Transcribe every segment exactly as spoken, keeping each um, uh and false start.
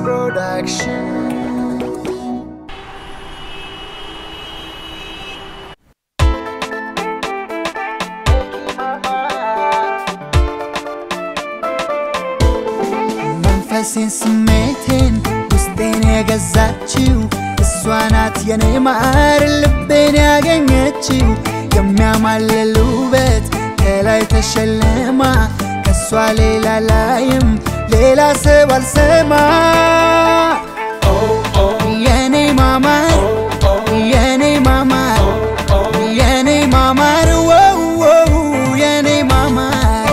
Production. Manfassin smetin ውስጤን ያገዛችው እሷናት የኔ ማር ልቤን ያገኘችው የሚያማልሉበት ከላይ ተሸለማ ከሷ ሌላ ላይም ሌላ ሰብ አልሰማ የኔ ማማር የኔ ማማር የኔ ማማር ወው ወው የኔ ማማር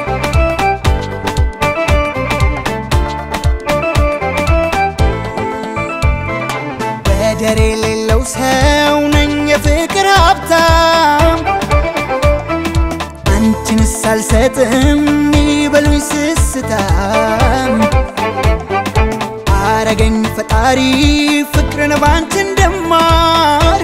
በደሬ ሌለው ሰው ነኝ የፍቅር ሀብታም አንቺን ሳልሰጥም ይበሉኝ ስስታም አረገኝ ፈጣሪ ፍቅርን ባንቺ እንደማር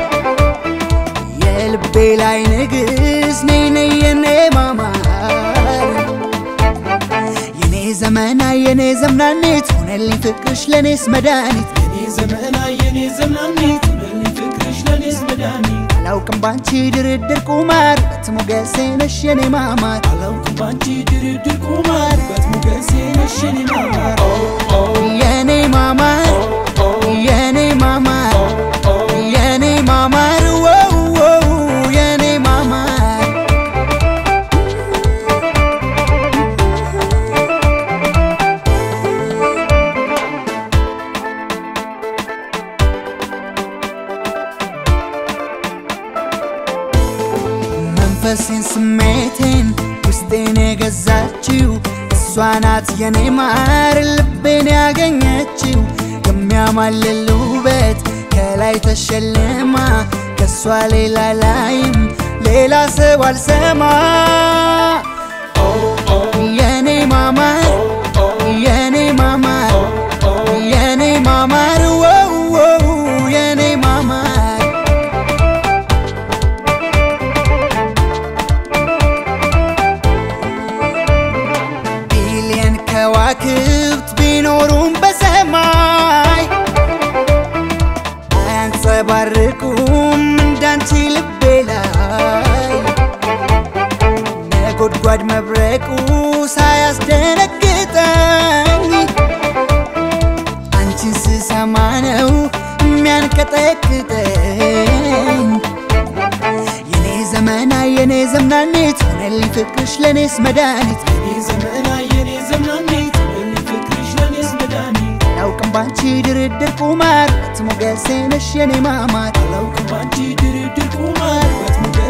የልቤ ላይ ንግስ ነይ ነይ የኔ ማማር የኔ ዘመና የኔ ዘመናኔት ሆነልኝ ፍቅርሽ ለኔስ መድኃኒት የኔ ዘመና የኔ ዘመናኔት ሆነልኝ ፍቅርሽ ለኔስ መድኃኒት አላውቅም ባንቺ ድርድር ቁማር በትሞገሴ ነሽ የኔ ማማር አላውቅም ባንቺ ድርድር ቁማር በትሞገሴ ነሽ የኔ ማማር የኔ ማማር የኔ ማማር የኔ ማማር ወው ወው የኔ ማማር መንፈሴን ስሜቴን ውስጤን የገዛችው እሷናት የኔ ማር ልቤን ያገኘችው የሚያማልሉበት ከላይ ተሸለማ ከሷ ሌላ ላይም ሌላ ሰብ አልሰማ የኔ ማማር የኔ ማማር የኔ ማማር ወው ወው የኔ ማማር ቢሊየን ከዋክብት ቢኖሩም በሰማይ አያንጸባርቁም እንዳንቺ ልቤ ላይ ነጎድጓድ መብረቁ ሳያስደነግጠኝ አንቺን ስሰማ ነው የሚያንቀጠቅጠኝ የኔ ዘመና የኔ ዘመናኔት ሆነልኝ ፍቅርሽ ለኔስ መድኃኒት የኔ ዘመና የኔ ዘመናኔት ሆነልኝ ፍቅርሽ ለኔስ መድኃኒት አላውቅም ባንቺ ድርድር ቁማር በትሞገሴ ነሽ የኔ ማማር አላውቅም ባንቺ ድርድር ቁማር